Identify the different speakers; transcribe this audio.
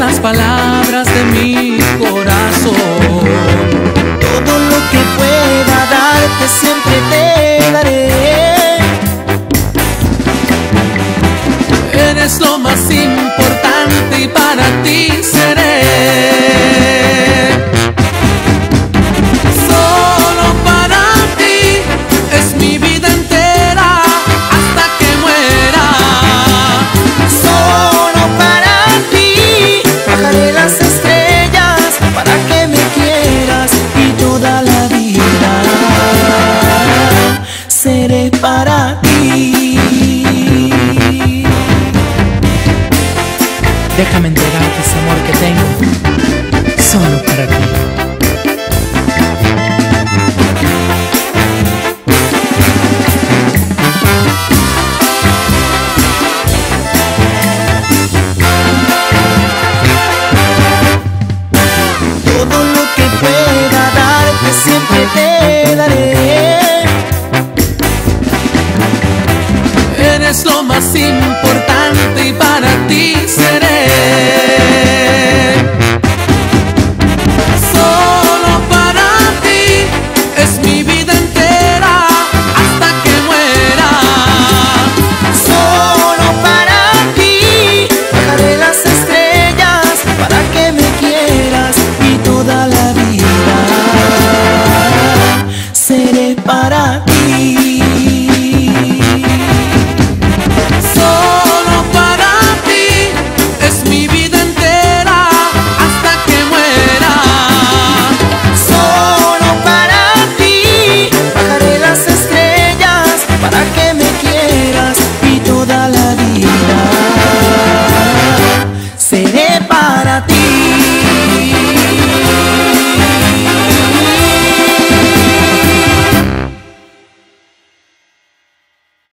Speaker 1: las palabras de mi corazón.
Speaker 2: Todo lo que pueda darte siempre te daré.
Speaker 1: Eres lo más importante y para ti seré. Solo para ti es mi vida entera hasta que muera.
Speaker 2: Solo para ti bajaré las estrellas para que me quieras, y toda la vida seré para ti.
Speaker 3: Déjame entregarte ese amor que tengo solo para ti.
Speaker 2: Todo lo que pueda darte siempre te daré.
Speaker 1: Eres lo más importante